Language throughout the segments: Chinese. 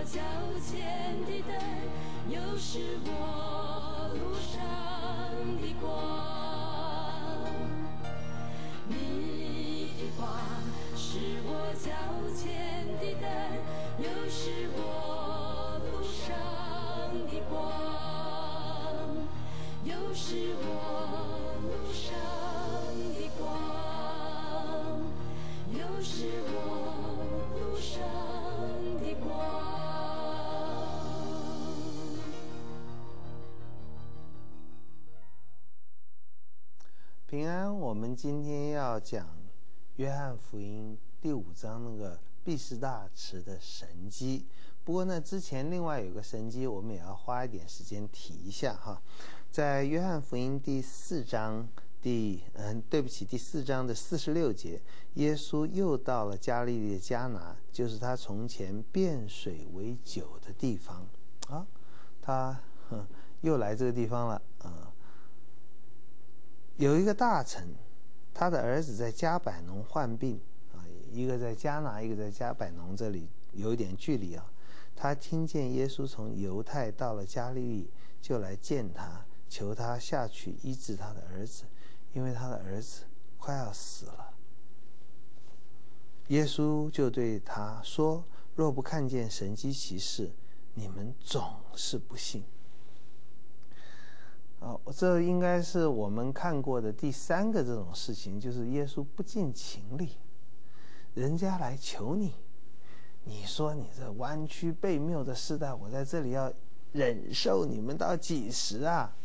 脚前的灯，又是我路上的光。你的话是我脚前的灯，又是我路上的光，又是我路上的光，又是我路上的光。 平安，我们今天要讲约翰福音第5章那个毕士大池的神迹。不过呢，之前另外有个神迹，我们也要花一点时间提一下哈。在约翰福音第4章第4章的46节，耶稣又到了加利利的迦拿，就是他从前变水为酒的地方啊。他又来这个地方了有一个大臣，他的儿子在加百农患病一个在迦拿，一个在加百农，这里有一点距离他听见耶稣从犹太到了加利利，就来见他，求他下去医治他的儿子，因为他的儿子快要死了。耶稣就对他说：若不看见神迹奇事，你们总是不信。这应该是我们看过的第3个这种事情，就是耶稣不近情理，人家来求你，你说你这弯曲悖谬的时代，我在这里要忍受你们到几时啊？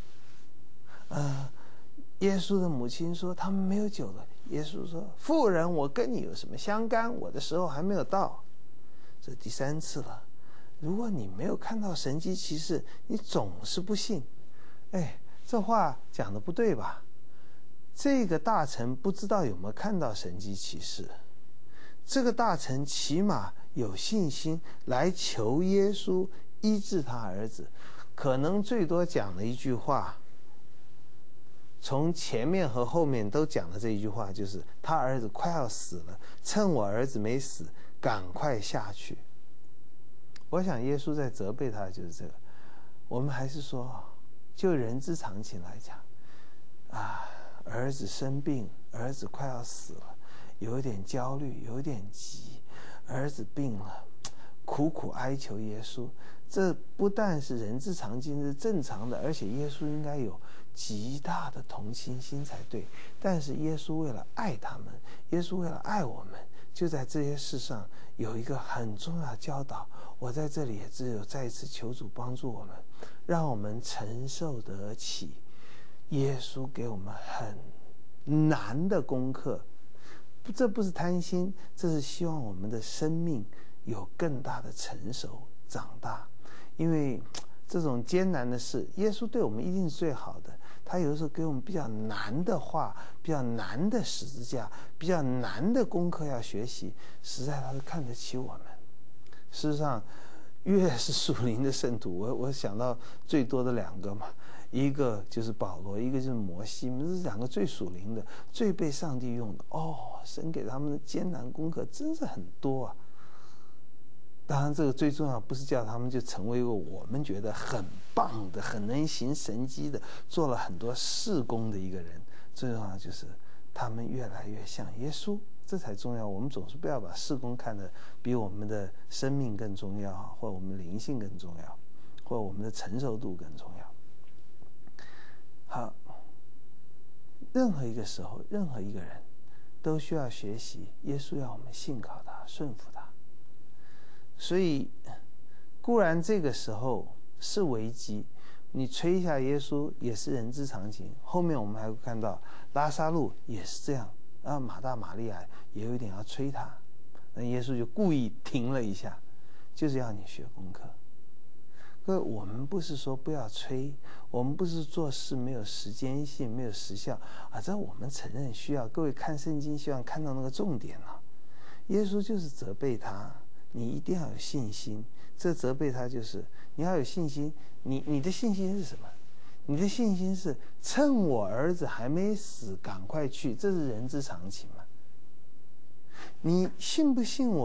耶稣的母亲说他们没有酒了。耶稣说：妇人，我跟你有什么相干？我的时候还没有到。这第3次了。如果你没有看到神迹奇事，你总是不信。这话讲的不对吧？这个大臣不知道有没有看到神迹奇事，这个大臣起码有信心来求耶稣医治他儿子，可能最多讲了一句话，从前面和后面都讲了这一句话，就是他儿子快要死了，趁我儿子没死，赶快下去。我想耶稣在责备他的就是这个。我们还是说，就人之常情来讲儿子生病，儿子快要死了，有一点焦虑，有一点急，儿子病了，苦苦哀求耶稣，这不但是人之常情，是正常的，而且耶稣应该有极大的同情心才对。但是耶稣为了爱他们，耶稣为了爱我们，就在这些事上有一个很重要的教导。我在这里也只有再一次求主帮助我们，让我们承受得起耶稣给我们很难的功课。这不是贪心，这是希望我们的生命有更大的成熟长大。因为这种艰难的事，耶稣对我们一定是最好的。他有的时候给我们比较难的话，比较难的十字架，比较难的功课要学习，实在他是看得起我们。事实上，越是属灵的圣徒，我想到最多的2个嘛，一个就是保罗，一个就是摩西，这是2个最属灵的，最被上帝用的。神给他们的艰难功课真是很多啊。当然这个最重要不是叫他们就成为一个我们觉得很棒的，很能行神迹的，做了很多事工的一个人。最重要就是他们越来越像耶稣，这才重要。我们总是不要把事工看得比我们的生命更重要，或我们灵性更重要，或我们的成熟度更重要。好，任何一个时候，任何一个人都需要学习耶稣要我们信靠他，顺服他。所以固然这个时候是危机，你吹一下耶稣也是人之常情。后面我们还会看到拉撒路也是这样，马大马利亚也有一点要催他，那耶稣就故意停了一下，就是要你学功课。各位，我们不是说不要催，我们不是做事没有时间性，没有时效这我们承认需要。各位看圣经希望看到那个重点耶稣就是责备他，你一定要有信心。这责备他就是你要有信心。你的信心是什么？你的信心是趁我儿子还没死赶快去，这是人之常情嘛。你信不信我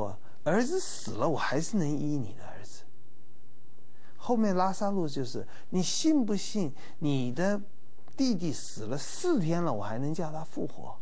儿子死了，我还是能医你的儿子。后面拉撒路就是你信不信你的弟弟死了4天了，我还能叫他复活？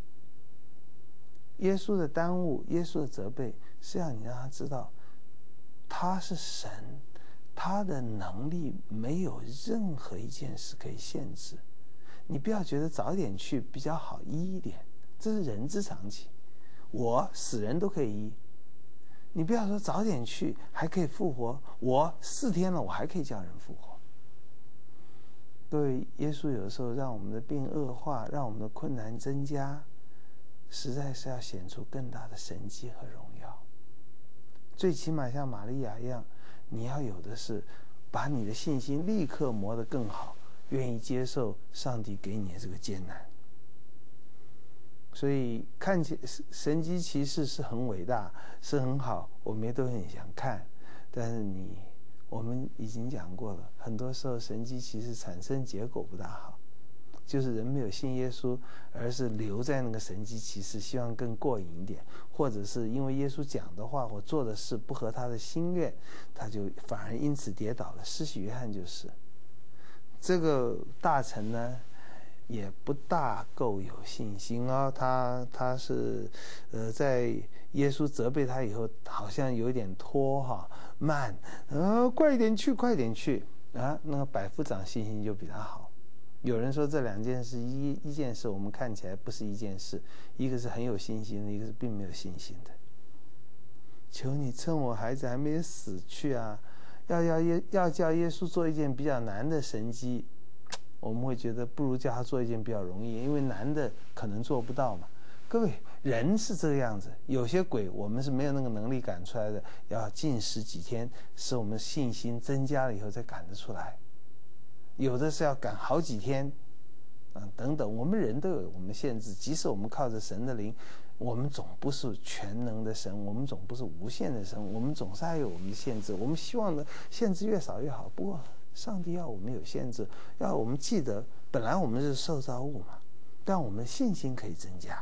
耶稣的耽误，耶稣的责备，是要你让他知道他是神，他的能力没有任何一件事可以限制。你不要觉得早点去比较好医一点，这是人之常情。我死人都可以医，你不要说早点去还可以复活，我4天了我还可以叫人复活。各位，耶稣有的时候让我们的病恶化，让我们的困难增加，实在是要显出更大的神迹和荣耀。最起码像玛利亚一样，你要有的是把你的信心立刻磨得更好，愿意接受上帝给你的这个艰难。所以看起神迹奇事是很伟大，是很好，我们也都很想看。但是我们已经讲过了，很多时候神迹奇事产生结果不大好，就是人没有信耶稣，而是留在那个神迹奇事，希望更过瘾一点，或者是因为耶稣讲的话或做的事不合他的心愿，他就反而因此跌倒了。施洗约翰就是这个大臣呢，也不大够有信心啊、哦。他是在耶稣责备他以后，好像有点拖慢，快一点去，快点去啊！那个百夫长信心就比他好。有人说这2件事一件事我们看起来不是一件事，一个是很有信心的，一个是并没有信心的。求你趁我孩子还没死去啊，要叫耶稣做一件比较难的神迹，我们会觉得不如叫他做一件比较容易，因为难的可能做不到嘛。各位，人是这个样子，有些鬼我们是没有那个能力赶出来的，要禁食几天，使我们信心增加了以后再赶得出来。有的是要赶好几天，等等。我们人都有我们限制，即使我们靠着神的灵，我们总不是全能的神，我们总不是无限的神，我们总是还有我们的限制。我们希望的限制越少越好，不过上帝要我们有限制，要我们记得，本来我们是受造物嘛，但我们的信心可以增加。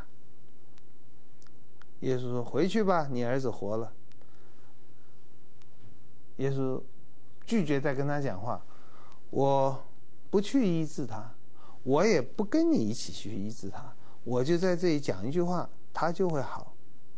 耶稣说：“回去吧，你儿子活了。”耶稣拒绝再跟他讲话，我不去医治他，我也不跟你一起去医治他，我就在这里讲一句话，他就会好。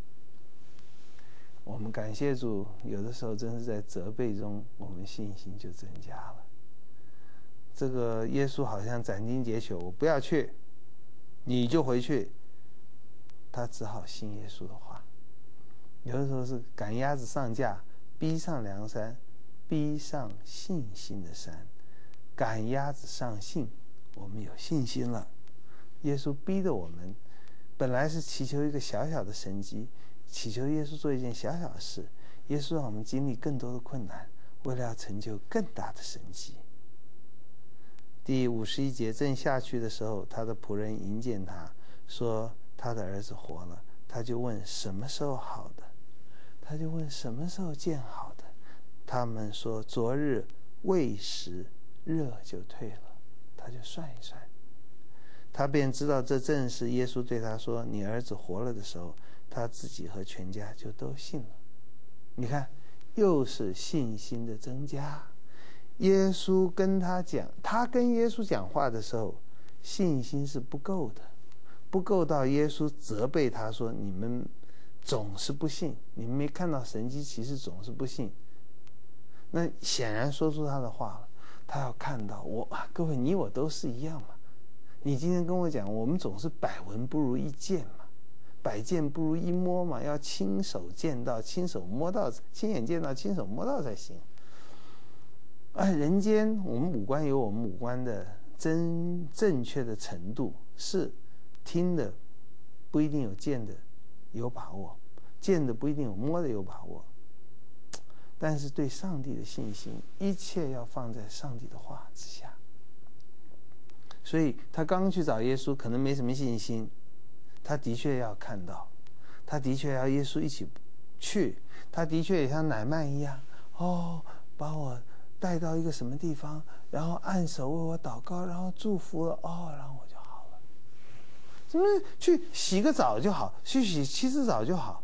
我们感谢主，有的时候真是在责备中，我们信心就增加了。这个耶稣好像斩钉截铁，我不要去，你就回去。他只好信耶稣的话。有的时候是赶鸭子上架，逼上梁山，逼上信心的山。赶鸭子上信，我们有信心了。耶稣逼得我们，本来是祈求一个小小的神迹，祈求耶稣做一件小小的事。耶稣让我们经历更多的困难，为了要成就更大的神迹。第51节，正下去的时候，他的仆人迎见他，说他的儿子活了。他就问什么时候好的，他就问什么时候见好的。他们说昨日未时，热就退了。他就算一算，他便知道这正是耶稣对他说你儿子活了的时候，他自己和全家就都信了。你看，又是信心的增加。耶稣跟他讲，他跟耶稣讲话的时候，信心是不够的，不够到耶稣责备他说你们总是不信，你们没看到神迹奇事总是不信。那显然说出他的话了，他要看到各位你我都是一样嘛。你今天跟我讲，我们总是百闻不如一见嘛，百见不如一摸嘛，要亲手见到、亲手摸到、亲眼见到、亲手摸到才行。人间我们五官有我们五官的正确的程度，是听的不一定有见的有把握，见的不一定有摸的有把握。但是对上帝的信心，一切要放在上帝的话之下。所以他刚去找耶稣，可能没什么信心，他的确要看到，他的确要耶稣一起去，他的确也像乃縵一样，把我带到一个什么地方，然后按手为我祷告，然后祝福了，然后我就好了。怎么去洗个澡就好，去洗7次澡就好？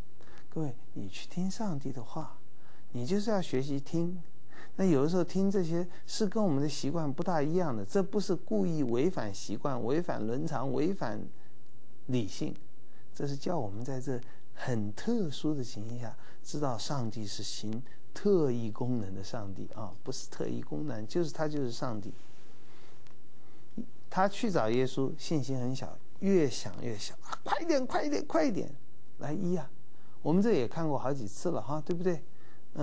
各位，你去听上帝的话，你就是要学习听。那有的时候听这些是跟我们的习惯不大一样的，这不是故意违反习惯、违反伦常、违反理性，这是叫我们在这很特殊的情形下，知道上帝是行特异功能的上帝啊，不是特异功能，就是他就是上帝。他去找耶稣，信心很小，越想越小啊，快一点，快一点，快一点，来医啊！我们这也看过好几次了哈，对不对？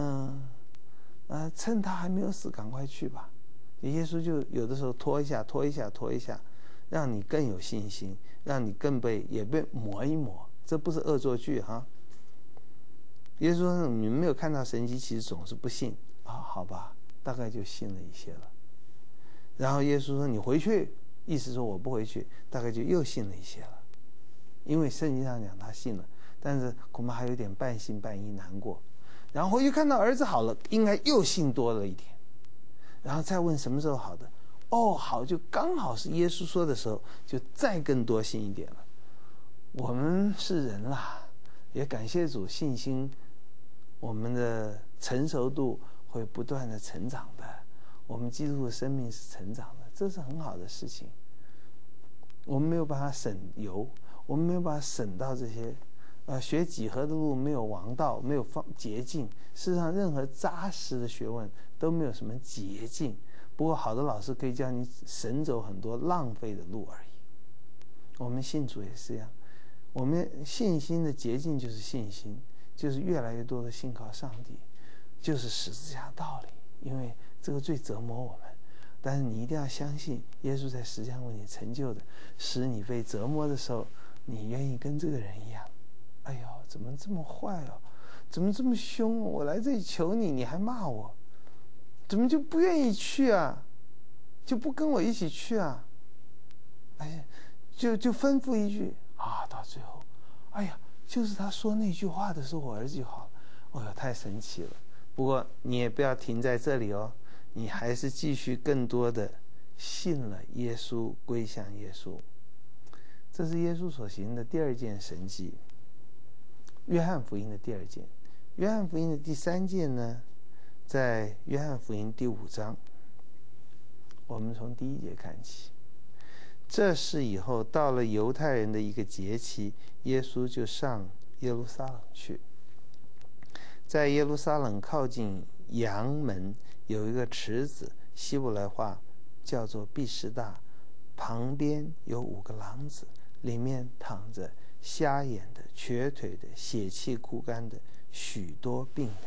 趁他还没有死，赶快去吧。耶稣就有的时候拖一下，拖一下，拖一下，让你更有信心，让你更也被磨一磨。这不是恶作剧哈。耶稣说：“你们没有看到神迹，其实总是不信啊，好吧，大概就信了一些了。”然后耶稣说：“你回去。”意思说我不回去，大概就又信了一些了。因为圣经上讲他信了，但是恐怕还有点半信半疑，难过。然后回去看到儿子好了，应该又信多了一点。然后再问什么时候好的，哦，好，就刚好是耶稣说的时候，就再更多信一点了。我们是人啦，也感谢主，信心我们的成熟度会不断的成长的，我们基督的生命是成长的，这是很好的事情。我们没有办法省油，我们没有办法省到这些学几何的路没有王道，没有捷径。事实上任何扎实的学问都没有什么捷径，不过好的老师可以教你省走很多浪费的路而已。我们信主也是这样，我们信心的捷径就是信心，就是越来越多的信靠上帝，就是十字架道理。因为这个最折磨我们，但是你一定要相信耶稣在十字架为你成就的，使你被折磨的时候，你愿意跟这个人一样。哎呦，怎么这么坏哦？怎么这么凶？我来这里求你，你还骂我，怎么就不愿意去啊？就不跟我一起去啊？哎呀，就吩咐一句啊，到最后，哎呀，就是他说那句话的时候，我儿子就好了。哎呦，太神奇了！不过你也不要停在这里哦，你还是继续更多的信了耶稣，归向耶稣。这是耶稣所行的第二件神迹。约翰福音的第二件，约翰福音的第三件呢，在约翰福音第5章，我们从第1节看起。这事以后，到了犹太人的一个节期，耶稣就上耶路撒冷去。在耶路撒冷靠近羊门有一个池子，希伯来话叫做毕士大，旁边有5个廊子，里面躺着瞎眼的、瘸腿的、血气枯干的许多病人。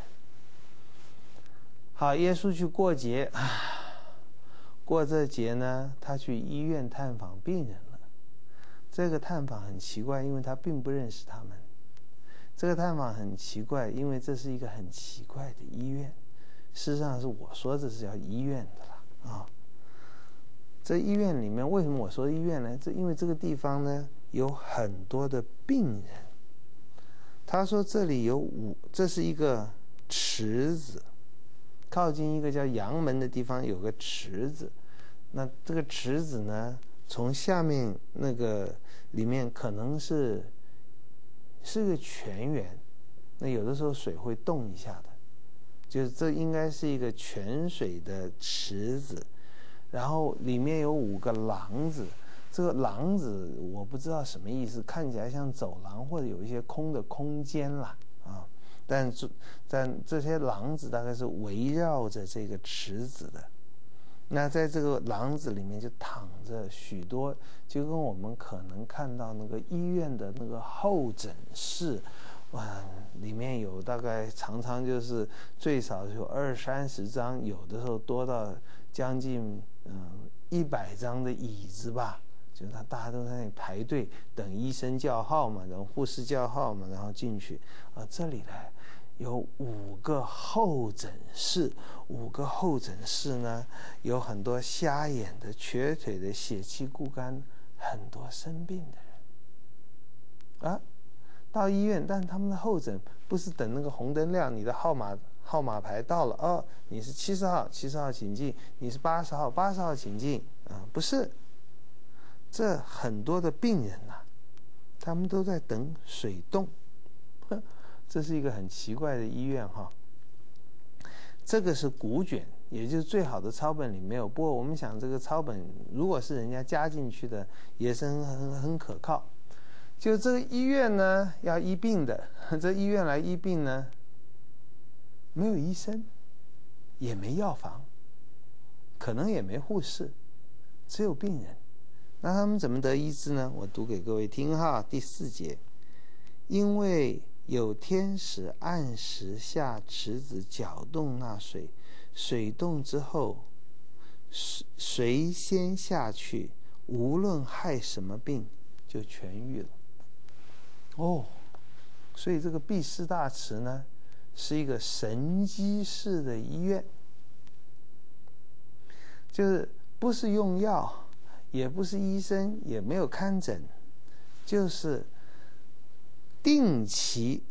好，耶稣去过节过这节呢，他去医院探访病人了。这个探访很奇怪，因为他并不认识他们。这个探访很奇怪，因为这是一个很奇怪的医院。事实上是我说这是叫医院的啦啊。这医院里面为什么我说医院呢？因为这个地方呢有很多的病人。他说这里有这是一个池子，靠近一个叫羊门的地方有个池子。那这个池子呢，从下面那个里面可能是个泉源，那有的时候水会动一下的，就是这应该是一个泉水的池子，然后里面有5个廊子。这个廊子我不知道什么意思，看起来像走廊或者有一些空的空间啦啊，但这些廊子大概是围绕着这个池子的。那在这个廊子里面就躺着许多，就跟我们可能看到那个医院的那个候诊室，里面有大概常常就是最少有20-30张，有的时候多到将近100张的椅子吧，就是大家都在那里排队等医生叫号嘛，然后护士叫号嘛，然后进去这里呢有5个候诊室，5个候诊室呢有很多瞎眼的、瘸腿的、血气枯干，很多生病的人到医院，但他们的候诊不是等那个红灯亮，你的号码牌到了你是70号，70号请进，你是80号，80号请进不是，这很多的病人他们都在等水动。 这是一个很奇怪的医院哈。这个是古卷，也就是最好的抄本里没有。不过我们想，这个抄本如果是人家加进去的，也是很可靠。就这个医院呢，要医病的，这医院来医病呢，没有医生，也没药房，可能也没护士，只有病人。那他们怎么得医治呢？我读给各位听哈，第4节，因为有天使按时下池子搅动那水，水动之后，谁先下去，无论害什么病，就痊愈了。哦，所以这个毕士大池呢，是一个神迹式的医院，就是不是用药，也不是医生，也没有看诊，就是定期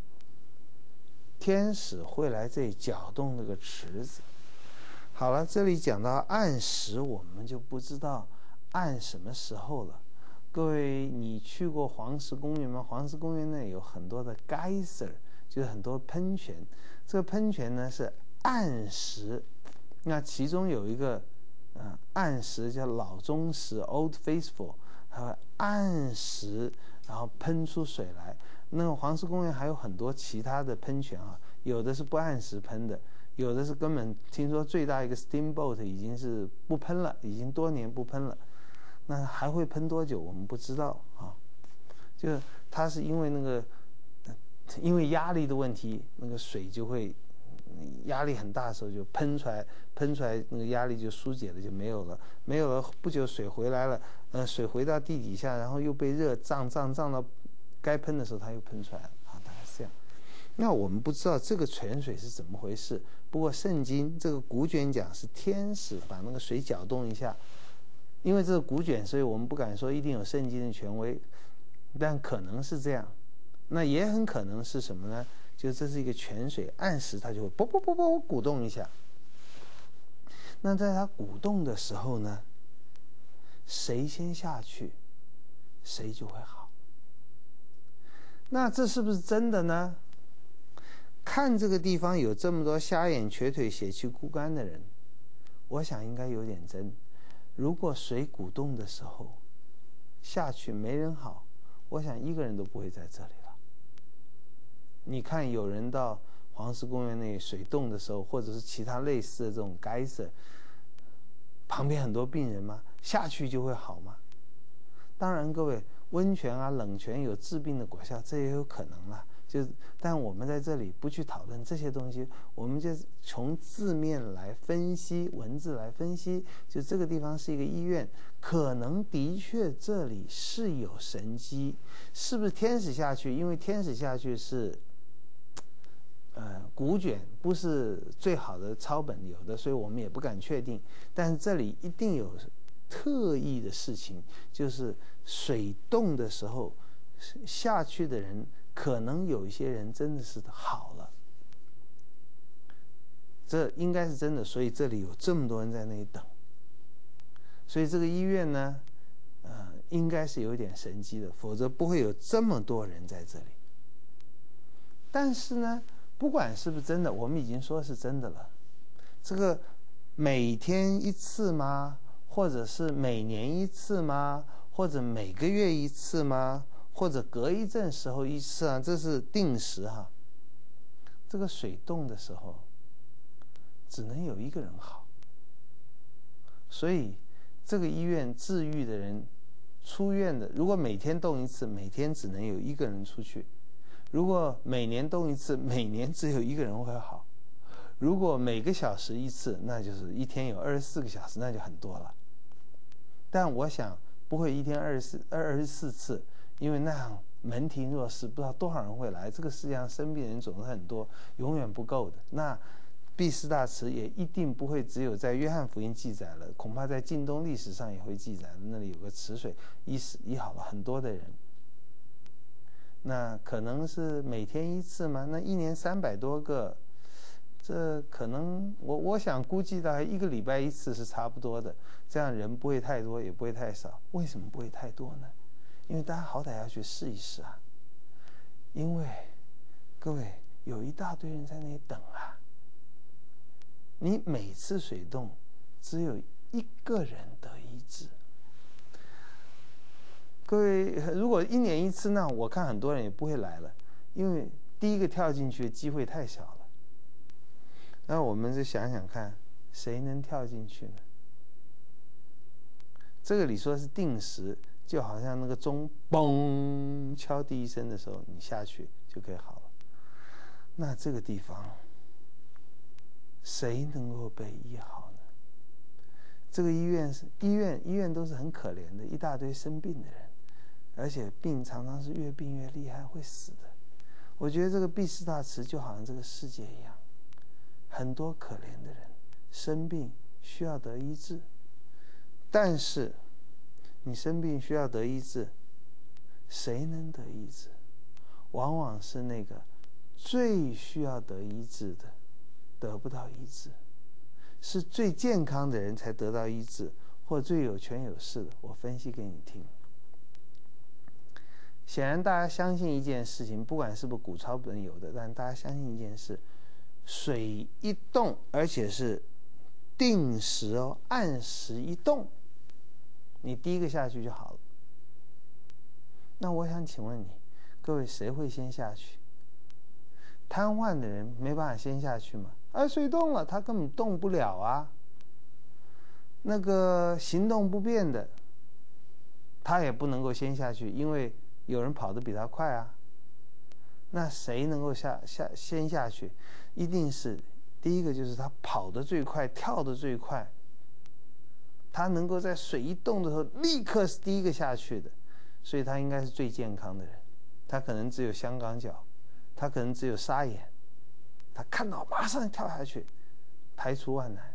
天使会来这里搅动那个池子。好了，这里讲到按时，我们就不知道按什么时候了。各位，你去过黄石公园吗？黄石公园那里有很多的 geyser， 就是很多喷泉。这个喷泉呢是按时，那其中有一个按时叫老钟石 Old Faithful， 它会按时然后喷出水来。那个黄石公园还有很多其他的喷泉啊，有的是不按时喷的，有的是根本听说最大一个 steamboat 已经是不喷了，已经多年不喷了。那还会喷多久我们不知道啊，就是它是因为那个因为压力的问题，那个水就会压力很大的时候就喷出来那个压力就疏解了，就没有了，不久水回来了，水回到地底下，然后又被热胀到该喷的时候它又喷出来了啊，大概是这样。那我们不知道这个泉水是怎么回事，不过圣经这个古卷讲是天使把那个水搅动一下。因为这个古卷，所以我们不敢说一定有圣经的权威，但可能是这样。那也很可能是什么呢？就这是一个泉水，按时它就会啵鼓动一下。那在它鼓动的时候呢，谁先下去，谁就会好。那这是不是真的呢？看这个地方有这么多瞎眼、瘸腿、血气枯干的人，我想应该有点真。如果水鼓动的时候下去没人好，我想一个人都不会在这里了。你看有人到黄石公园那里水动的时候，或者是其他类似的这种geyser，旁边很多病人吗？下去就会好吗？当然各位，温泉啊冷泉有治病的果效，这也有可能啦。但我们在这里不去讨论这些东西，我们就从字面来分析，文字来分析。就这个地方是一个医院，可能的确这里是有神迹，是不是天使下去？因为天使下去是，古卷不是最好的抄本有的，所以我们也不敢确定。但是这里一定有特异的事情，就是水动的时候下去的人。可能有一些人真的是好了，这应该是真的，所以这里有这么多人在那里等，所以这个医院呢，应该是有点神迹的，否则不会有这么多人在这里。但是呢，不管是不是真的，我们已经说是真的了。这个每天一次吗？或者是每年一次吗？或者每个月一次吗？或者隔一阵时候一次啊，这是定时哈。这个水动的时候，只能有一个人好。所以这个医院治愈的人出院的，如果每天动一次，每天只能有一个人出去；如果每年动一次，每年只有一个人会好；如果每个小时一次，那就是一天有24个小时，那就很多了。但我想不会一天24次。因为那样门庭若市，不知道多少人会来。这个世界上生病的人总是很多，永远不够的。那毕士大池也一定不会只有在约翰福音记载了，恐怕在近东历史上也会记载。那里有个池水医好了很多的人。那可能是每天一次吗？那一年300多个，这可能我想估计大概1个礼拜一次是差不多的。这样人不会太多，也不会太少。为什么不会太多呢？因为大家好歹要去试一试啊。因为各各位，有一大堆人在那里等啊。你每次水动，只有一个人得医治。各位，如果1年1次，那我看很多人也不会来了，因为第一个跳进去的机会太小了。那我们就想想看，谁能跳进去呢？这个你说是定时，就好像那个钟嘣敲第1声的时候，你下去就可以好了。那这个地方，谁能够被医好呢？这个医院都是很可怜的，一大堆生病的人，而且病常常是越病越厉害，会死的。我觉得这个毕士大池就好像这个世界一样，很多可怜的人生病需要得医治，但是你生病需要得医治，谁能得医治？往往是那个最需要得医治的得不到医治，是最健康的人才得到医治，或最有权有势的。我分析给你听。显然大家相信一件事情，不管是不是古抄本有的，但大家相信一件事：水一动，而且是定时哦，按时一动，你第一个下去就好了。那我想请问你，各位谁会先下去？瘫痪的人没办法先下去吗？水动了，他根本动不了啊。那个行动不便的，他也不能够先下去，因为有人跑得比他快啊。那谁能够先下去？一定是第一个，就是他跑得最快，跳得最快，他能够在水一动的时候立刻是第一个下去的，所以他应该是最健康的人。他可能只有香港脚，他可能只有沙眼，他看到马上跳下去，排除万难。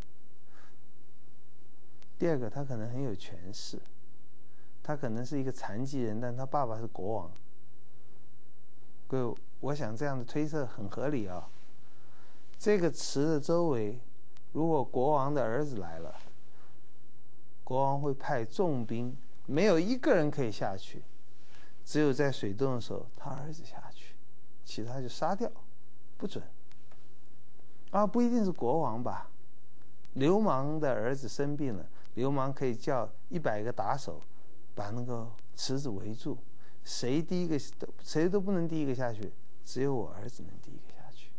第二个，他可能很有权势，他可能是一个残疾人，但他爸爸是国王。各位，我想这样的推测很合理啊。这个池的周围，如果国王的儿子来了，国王会派重兵，没有一个人可以下去，只有在水动的时候，他儿子下去，其他就杀掉，不准。不一定是国王吧？流氓的儿子生病了，流氓可以叫100个打手把那个池子围住，谁都不能第一个下去，只有我儿子能第一个下去。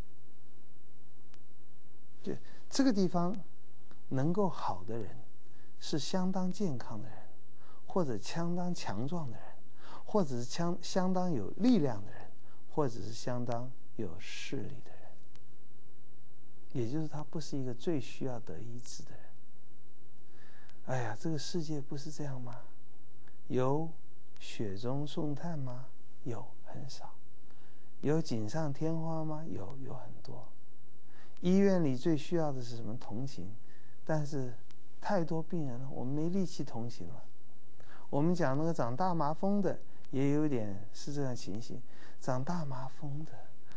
就这个地方能够好的人，是相当健康的人，或者相当强壮的人，或者是相当有力量的人，或者是相当有势力的人。也就是他不是一个最需要得医治的人。哎呀，这个世界不是这样吗？有雪中送炭吗？有，很少。有锦上添花吗？有很多。医院里最需要的是什么？同情。但是太多病人了，我们没力气同情了。我们讲那个长大麻风的，也有点是这样情形。长大麻风的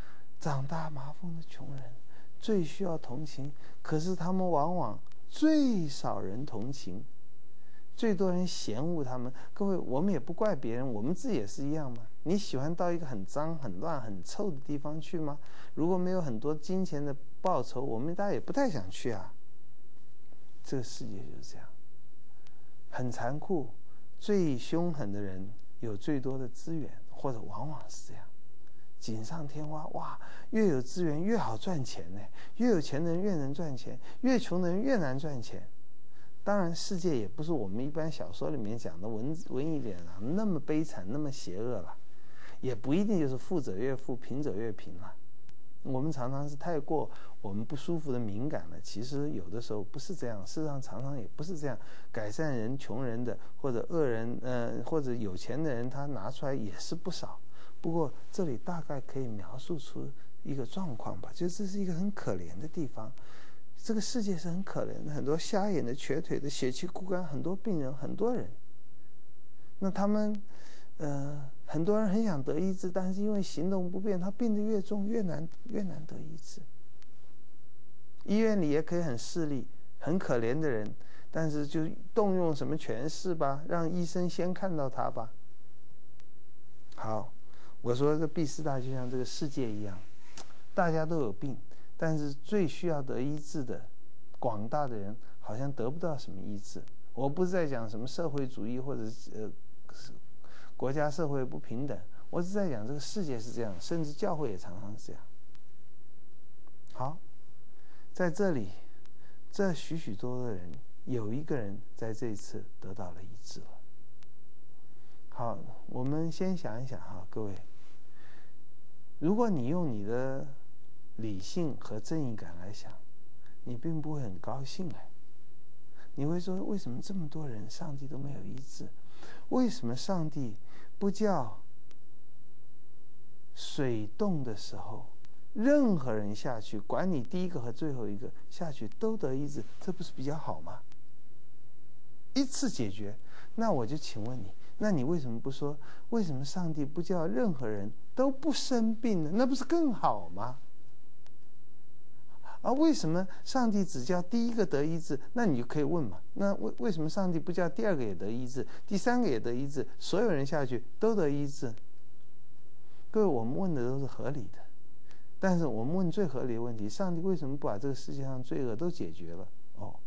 穷人最需要同情，可是他们往往最少人同情，最多人嫌恶他们。各位，我们也不怪别人，我们自己也是一样嘛。你喜欢到一个很脏、很乱、很臭的地方去吗？如果没有很多金钱的报酬，我们大家也不太想去啊。这个世界就是这样，很残酷。最凶狠的人有最多的资源，或者往往是这样。锦上添花，哇，越有资源越好赚钱呢，越有钱的人越能赚钱，越穷的人越难赚钱。当然，世界也不是我们一般小说里面讲的文艺点啊那么悲惨，那么邪恶了，也不一定就是富者越富，贫者越贫了。我们常常是太过我们不舒服的敏感了，其实有的时候不是这样，事实上常常也不是这样。改善人、穷人的或者恶人，或者有钱的人，他拿出来也是不少。不过这里大概可以描述出一个状况吧，就这是一个很可怜的地方。这个世界是很可怜的，很多瞎眼的、瘸腿的、血气枯干，很多病人，很多人。那他们，很多人很想得医治，但是因为行动不便，他病得越重，越难得医治。医院里也可以很势利、很可怜的人，但是就动用什么权势吧，让医生先看到他吧。好，我说这毕士大就像这个世界一样， 大家都有病，但是最需要得医治的广大的人好像得不到什么医治。我不是在讲什么社会主义或者国家社会不平等，我是在讲这个世界是这样，甚至教会也常常是这样。好，在这里，这许许多多的人，有一个人在这一次得到了医治了。好，我们先想一想哈，各位，如果你用你的理性和正义感来想，你并不会很高兴哎。你会说，为什么这么多人上帝都没有医治？为什么上帝不叫水动的时候，任何人下去，管你第一个和最后一个下去都得医治，这不是比较好吗？一次解决。那我就请问你，那你为什么不说，为什么上帝不叫任何人都不生病呢？那不是更好吗？而为什么上帝只叫第一个得医治？那你就可以问嘛，那为什么上帝不叫第二个也得医治，第三个也得医治，所有人下去都得医治？各位，我们问的都是合理的，但是我们问最合理的问题，上帝为什么不把这个世界上罪恶都解决了？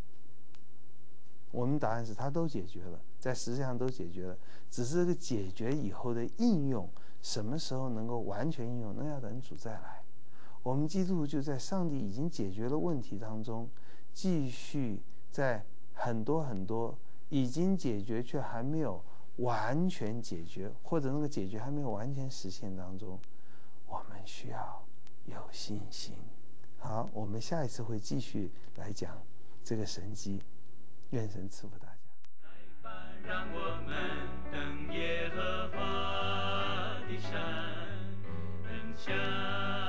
我们答案是他都解决了，在实际上都解决了，只是这个解决以后的应用，什么时候能够完全应用，那要等主再来。我们基督徒就在上帝已经解决了问题当中，继续在很多很多已经解决却还没有完全解决，或者那个解决还没有完全实现当中，我们需要有信心。好，我们下一次会继续来讲这个神迹，愿神赐福大家。 来吧，让我们登耶和华的山，奔向